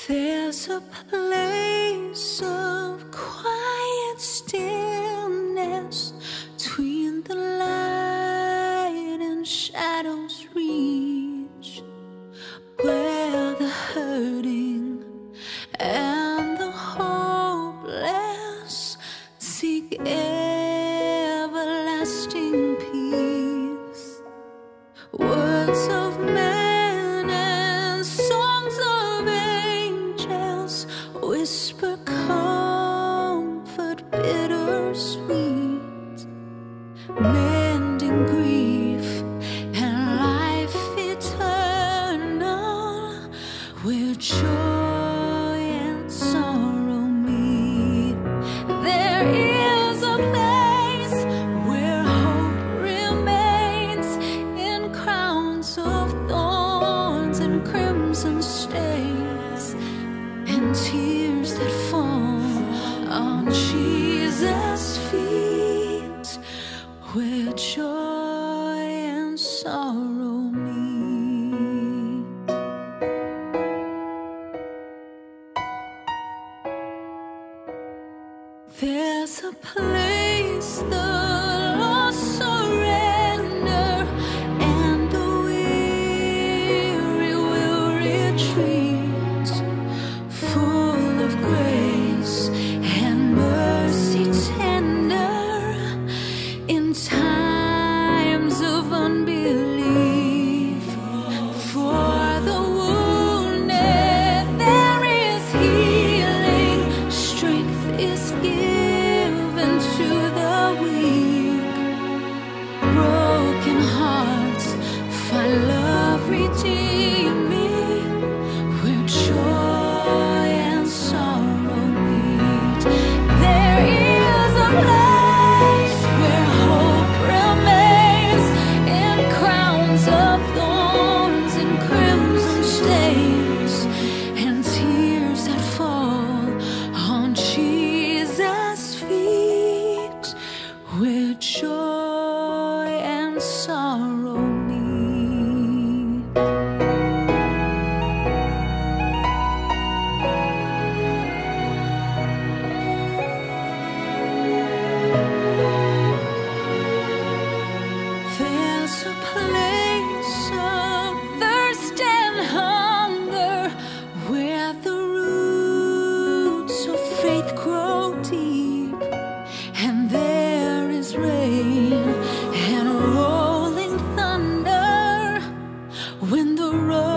There's a place of quiet stillness between the light and shadows reach, where the hurting and the hopeless seek everlasting peace. Words of men and songs of angels whisper comfort bittersweet, mending grief and life eternal, where joy and sorrow meet. There is a place where hope remains in crowns of thorns and crimson stains, and tears that fall on Jesus' feet, where joy and sorrow meet. There's a place the lost surrender, and the weary will retreat, full of grace and mercy tender in times of unbelief. For the wounded there is healing, strength is given to the weak. Broken hearts find love redeeming, where joy and sorrow meet. There is a place where hope remains in crowns of thorns and crimson stains, and tears that fall on Jesus' feet, where joy and sorrow meet. There's a place of thirst and hunger, where the roots of faith grow deep, and there is rain and rolling thunder when the road